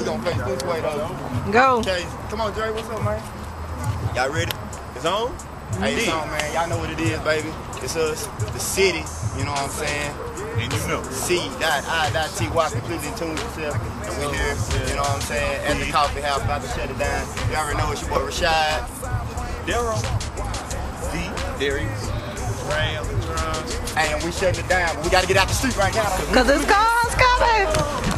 gonna face this way though. Go. Okay, come on, Dre. What's up, man? Y'all ready? It's on? Hey, it's on, man. Y'all know what it is, baby. It's us, the city. You know what I'm saying? And you know. C.I.T.Y. completely in tune with yourself. And we here, you know what I'm saying? At the coffee house, about to shut it down. You already know it's your boy Rashad. Darrough. Darius. Ray on the drums. Hey, and we shutting it down. But we gotta get out the street right now. Cause it's cars coming.